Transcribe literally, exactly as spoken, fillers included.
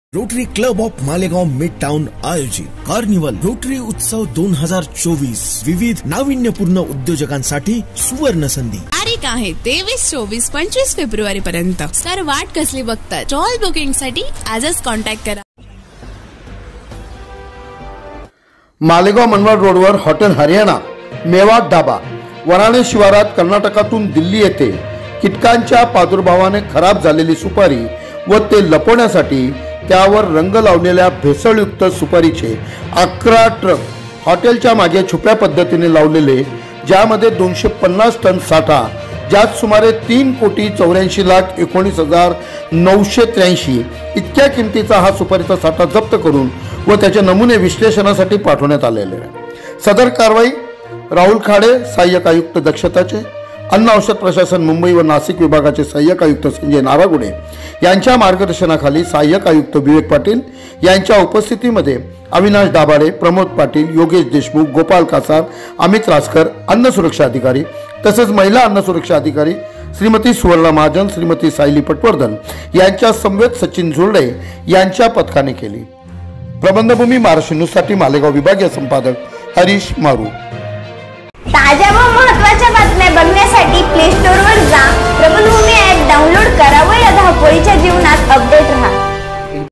Rotary club of Malegaon mid town आयोजित carnival rotary उत्सव दोन हजार चोवीस विविध नाविन्यपूर्ण उद्योजकांसाठी सुवर्ण संधी. तारीख आहे तेवीस चोवीस पंचवीस फेब्रुवारी पर्यंत. सर वाट कसली बघतात? स्टॉल बुकिंग साठी आजच कॉन्टॅक्ट करा. मालेगाव मनमाड रोडवर हॉटेल हरियाणा मेवाड ढाबा वराणे शिवारात कर्नाटकातून दिल्ली येथे कीटकांच्या प्रादुर्भावाने खराब झालेली सुपारी व ते लपवण्यासाठी त्यावर रंग लावलेल्या भेसळयुक्त सुपारीचे अकरा ट्रक हॉटेलच्या मागे छुप्या पद्धतीने लावलेले, ज्यामध्ये दोनशे पन्नास टन साठा, ज्यात सुमारे तीन कोटी चौऱ्याऐंशी लाख एकोणीस हजार नऊशे त्र्याऐंशी इतक्या किमतीचा हा सुपारीचा साठा जप्त करून व त्याचे नमुने विश्लेषणासाठी पाठवण्यात आलेले आहे. सदर कारवाई राहुल खाडे सहाय्यक आयुक्त दक्षताचे, अन्न औषध प्रशासन मुंबई व नाशिक विभागाचे सहाय्यक आयुक्त संजय नारागुडे यांच्या मार्गदर्शनाखाली सहाय्यक आयुक्त विवेक पाटील यांच्या उपस्थितीमध्ये अविनाश दाभाडे, प्रमोद पाटील, योगेश देशमुख, गोपाल कासार, अमित रासकर, अन्न सुरक्षा अधिकारी तसेच महिला अन्न सुरक्षा अधिकारी श्रीमती सुवर्णा महाजन, श्रीमती सायली पटवर्धन यांच्या समवेत सचिन झुरडे यांच्या पथकाने केली. प्रबंधभूमी महाराष्ट्र न्यूजसाठी मालेगाव विभागीय संपादक हरीश मारू. ताज्या व महत्त्वाच्या बातम्या बघण्यासाठी प्ले स्टोअर वर जा, प्रबंधभूमी ॲप डाउनलोड करा व या धावपळीच्या जीवनात अपडेट रहा.